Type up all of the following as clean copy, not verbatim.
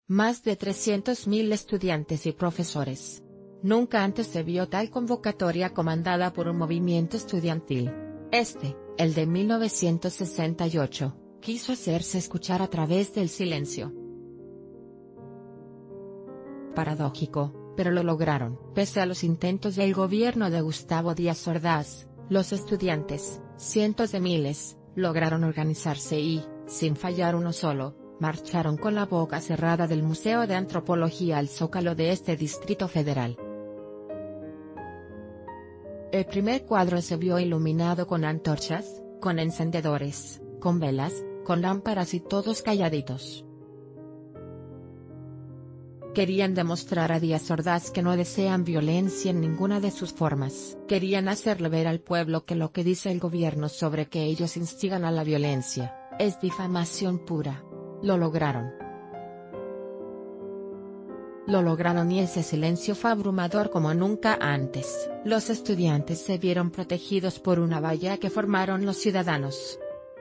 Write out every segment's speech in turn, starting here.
Más de 300.000 estudiantes y profesores. Nunca antes se vio tal convocatoria comandada por un movimiento estudiantil. El de 1968, quiso hacerse escuchar a través del silencio. Paradójico, pero lo lograron. Pese a los intentos del gobierno de Gustavo Díaz Ordaz, los estudiantes, cientos de miles, lograron organizarse y, sin fallar uno solo, marcharon con la boca cerrada del Museo de Antropología al Zócalo de este Distrito Federal. El primer cuadro se vio iluminado con antorchas, con encendedores, con velas, con lámparas y todos calladitos. Querían demostrar a Díaz Ordaz que no desean violencia en ninguna de sus formas. Querían hacerle ver al pueblo que lo que dice el gobierno sobre que ellos instigan a la violencia, es difamación pura. Lo lograron. Lo lograron y ese silencio fue abrumador como nunca antes. Los estudiantes se vieron protegidos por una valla que formaron los ciudadanos.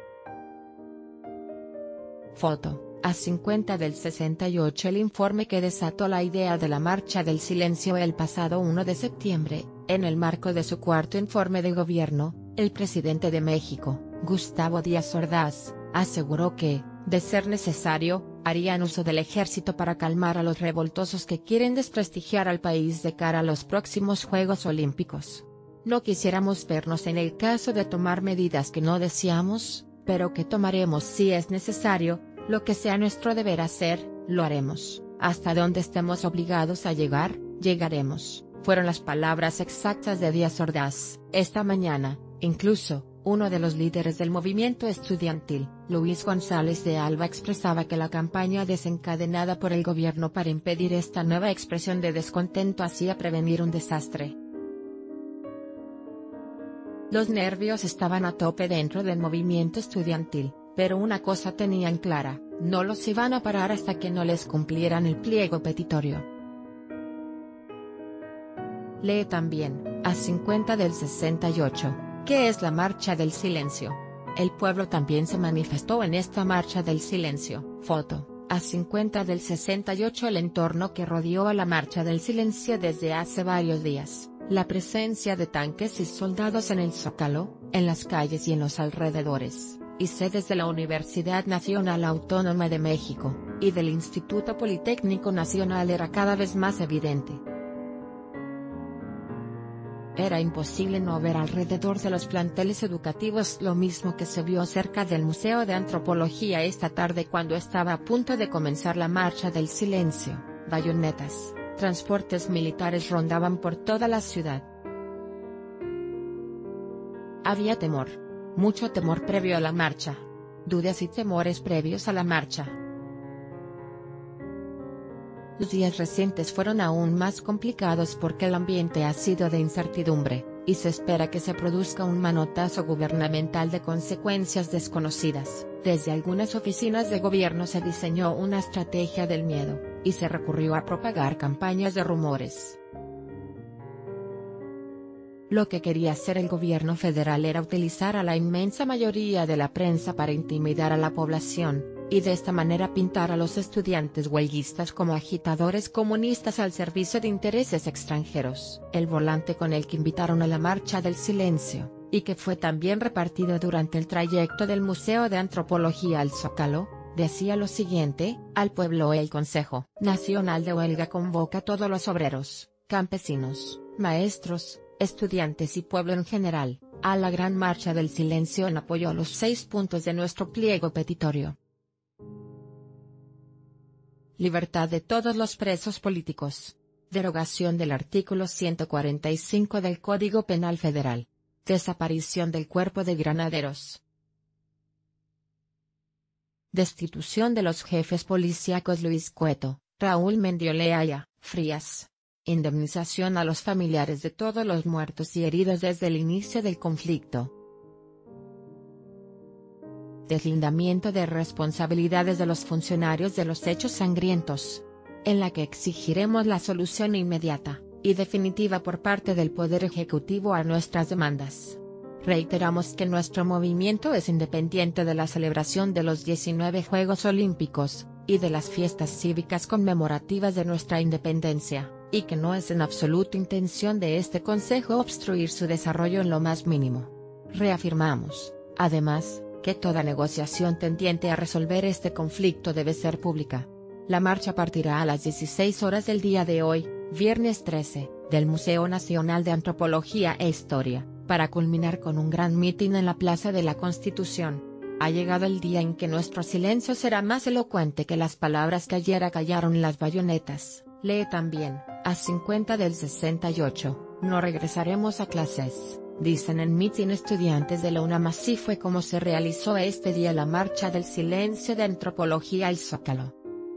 Foto. A50 del 68. El informe que desató la idea de la Marcha del Silencio el pasado 1 de septiembre, en el marco de su cuarto informe de gobierno, el presidente de México, Gustavo Díaz Ordaz, aseguró que, de ser necesario, harían uso del ejército para calmar a los revoltosos que quieren desprestigiar al país de cara a los próximos Juegos Olímpicos. No quisiéramos vernos en el caso de tomar medidas que no deseamos, pero que tomaremos si es necesario. Lo que sea nuestro deber hacer, lo haremos. Hasta donde estemos obligados a llegar, llegaremos, fueron las palabras exactas de Díaz Ordaz. Esta mañana, incluso, uno de los líderes del movimiento estudiantil, Luis González de Alba, expresaba que la campaña desencadenada por el gobierno para impedir esta nueva expresión de descontento hacía prevenir un desastre. Los nervios estaban a tope dentro del movimiento estudiantil. Pero una cosa tenían clara, no los iban a parar hasta que no les cumplieran el pliego petitorio. Lee también, A50 del 68, ¿qué es la Marcha del Silencio? El pueblo también se manifestó en esta Marcha del Silencio. Foto, A50 del 68. El entorno que rodeó a la Marcha del Silencio desde hace varios días, la presencia de tanques y soldados en el Zócalo, en las calles y en los alrededores, y sedes de la Universidad Nacional Autónoma de México, y del Instituto Politécnico Nacional era cada vez más evidente. Era imposible no ver alrededor de los planteles educativos lo mismo que se vio cerca del Museo de Antropología esta tarde cuando estaba a punto de comenzar la Marcha del Silencio. Bayonetas, transportes militares rondaban por toda la ciudad. Había temor. Mucho temor previo a la marcha. Dudas y temores previos a la marcha. Los días recientes fueron aún más complicados porque el ambiente ha sido de incertidumbre, y se espera que se produzca un manotazo gubernamental de consecuencias desconocidas. Desde algunas oficinas de gobierno se diseñó una estrategia del miedo, y se recurrió a propagar campañas de rumores. Lo que quería hacer el gobierno federal era utilizar a la inmensa mayoría de la prensa para intimidar a la población, y de esta manera pintar a los estudiantes huelguistas como agitadores comunistas al servicio de intereses extranjeros. El volante con el que invitaron a la Marcha del Silencio, y que fue también repartido durante el trayecto del Museo de Antropología al Zócalo, decía lo siguiente: al pueblo el Consejo Nacional de Huelga convoca a todos los obreros, campesinos, maestros, estudiantes y pueblo en general, a la gran Marcha del Silencio en apoyo a los 6 puntos de nuestro pliego petitorio. Libertad de todos los presos políticos. Derogación del artículo 145 del Código Penal Federal. Desaparición del Cuerpo de Granaderos. Destitución de los jefes policíacos Luis Cueto, Raúl Mendiolea, Frías. Indemnización a los familiares de todos los muertos y heridos desde el inicio del conflicto. Deslindamiento de responsabilidades de los funcionarios de los hechos sangrientos, en la que exigiremos la solución inmediata y definitiva por parte del Poder Ejecutivo a nuestras demandas. Reiteramos que nuestro movimiento es independiente de la celebración de los 19 Juegos Olímpicos, y de las fiestas cívicas conmemorativas de nuestra independencia, y que no es en absoluto intención de este Consejo obstruir su desarrollo en lo más mínimo. Reafirmamos, además, que toda negociación tendiente a resolver este conflicto debe ser pública. La marcha partirá a las 16 horas del día de hoy, viernes 13, del Museo Nacional de Antropología e Historia, para culminar con un gran mitin en la Plaza de la Constitución. Ha llegado el día en que nuestro silencio será más elocuente que las palabras que ayer acallaron las bayonetas. Lee también, a 50 del 68, no regresaremos a clases, dicen en mitin estudiantes de la UNAM. Así fue como se realizó este día la Marcha del Silencio de Antropología al Zócalo.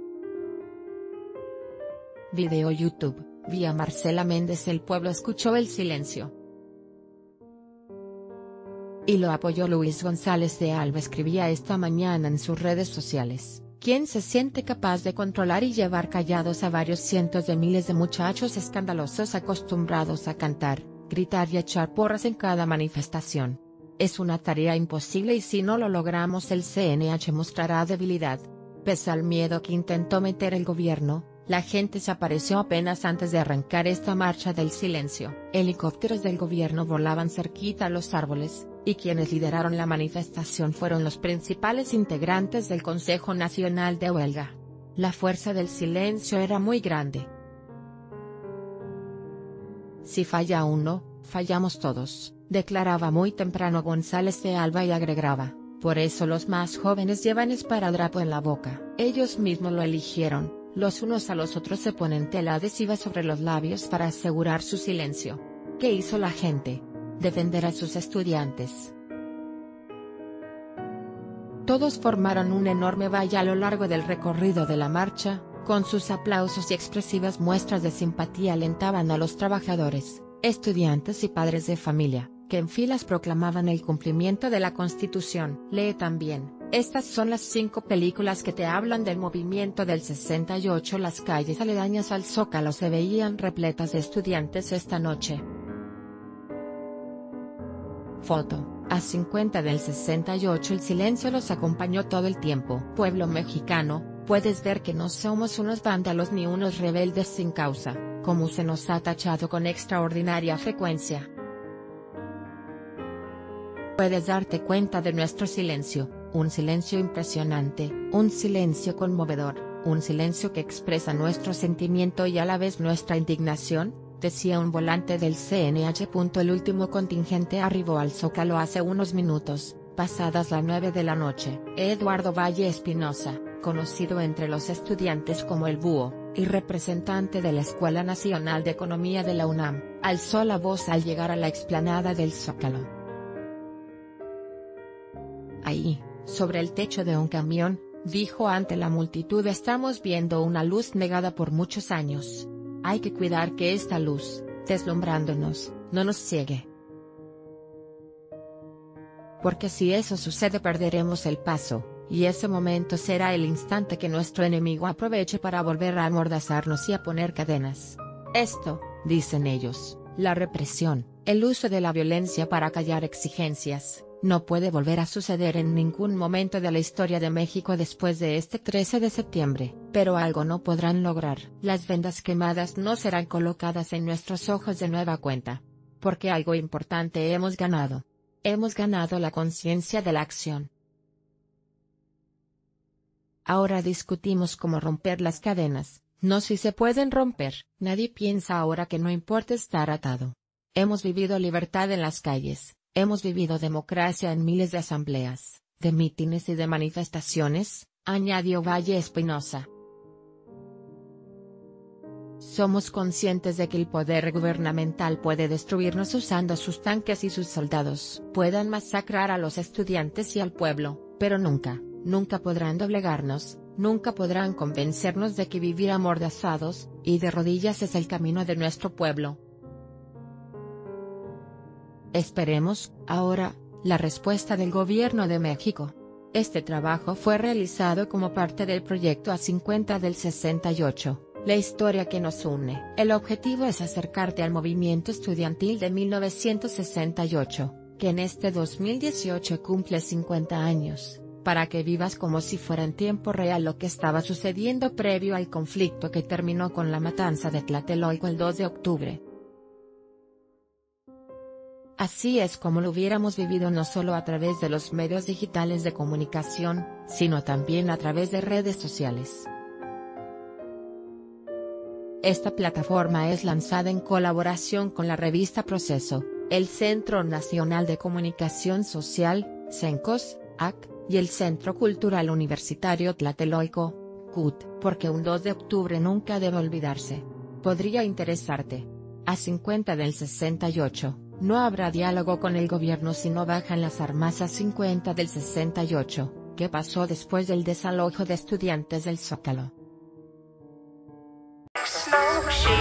Video YouTube, vía Marcela Méndez. El pueblo escuchó el silencio y lo apoyó. Luis González de Alba escribía esta mañana en sus redes sociales: ¿quién se siente capaz de controlar y llevar callados a varios cientos de miles de muchachos escandalosos acostumbrados a cantar, gritar y echar porras en cada manifestación? Es una tarea imposible y si no lo logramos el CNH mostrará debilidad. Pese al miedo que intentó meter el gobierno, la gente se apareció apenas antes de arrancar esta marcha del silencio. Helicópteros del gobierno volaban cerquita a los árboles, y quienes lideraron la manifestación fueron los principales integrantes del Consejo Nacional de Huelga. La fuerza del silencio era muy grande. Si falla uno, fallamos todos, declaraba muy temprano González de Alba y agregaba: por eso los más jóvenes llevan esparadrapo en la boca. Ellos mismos lo eligieron, los unos a los otros se ponen tela adhesiva sobre los labios para asegurar su silencio. ¿Qué hizo la gente? Defender a sus estudiantes. Todos formaron una enorme valla a lo largo del recorrido de la marcha, con sus aplausos y expresivas muestras de simpatía alentaban a los trabajadores, estudiantes y padres de familia, que en filas proclamaban el cumplimiento de la Constitución. Lee también, estas son las 5 películas que te hablan del movimiento del 68. Las calles aledañas al Zócalo se veían repletas de estudiantes esta noche. Foto, a 50 del 68. El silencio los acompañó todo el tiempo. Pueblo mexicano, puedes ver que no somos unos vándalos ni unos rebeldes sin causa, como se nos ha tachado con extraordinaria frecuencia. Puedes darte cuenta de nuestro silencio, un silencio impresionante, un silencio conmovedor, un silencio que expresa nuestro sentimiento y a la vez nuestra indignación, decía un volante del CNH. El último contingente arribó al Zócalo hace unos minutos, pasadas las 9 de la noche. Eduardo Valle Espinosa, conocido entre los estudiantes como el Búho, y representante de la Escuela Nacional de Economía de la UNAM, alzó la voz al llegar a la explanada del Zócalo. Ahí, sobre el techo de un camión, dijo ante la multitud: estamos viendo una luz negada por muchos años. Hay que cuidar que esta luz, deslumbrándonos, no nos ciegue. Porque si eso sucede perderemos el paso, y ese momento será el instante que nuestro enemigo aproveche para volver a amordazarnos y a poner cadenas. Esto, dicen ellos, la represión, el uso de la violencia para callar exigencias, no puede volver a suceder en ningún momento de la historia de México después de este 13 de septiembre, pero algo no podrán lograr. Las vendas quemadas no serán colocadas en nuestros ojos de nueva cuenta. Porque algo importante hemos ganado. Hemos ganado la conciencia de la acción. Ahora discutimos cómo romper las cadenas, no si se pueden romper. Nadie piensa ahora que no importa estar atado. Hemos vivido libertad en las calles. Hemos vivido democracia en miles de asambleas, de mítines y de manifestaciones, añadió Valle Espinosa. Somos conscientes de que el poder gubernamental puede destruirnos usando sus tanques y sus soldados. Puedan masacrar a los estudiantes y al pueblo, pero nunca, nunca podrán doblegarnos, nunca podrán convencernos de que vivir amordazados, y de rodillas es el camino de nuestro pueblo. Esperemos, ahora, la respuesta del Gobierno de México. Este trabajo fue realizado como parte del proyecto A50 del 68, la historia que nos une. El objetivo es acercarte al movimiento estudiantil de 1968, que en este 2018 cumple 50 años, para que vivas como si fuera en tiempo real lo que estaba sucediendo previo al conflicto que terminó con la matanza de Tlatelolco el 2 de octubre. Así es como lo hubiéramos vivido no solo a través de los medios digitales de comunicación, sino también a través de redes sociales. Esta plataforma es lanzada en colaboración con la revista Proceso, el Centro Nacional de Comunicación Social, CENCOS, AC, y el Centro Cultural Universitario Tlatelolco, CUT, porque un 2 de octubre nunca debe olvidarse. Podría interesarte. A 50 del 68, no habrá diálogo con el gobierno si no bajan las armas. A 50 del 68, ¿qué pasó después del desalojo de estudiantes del Zócalo?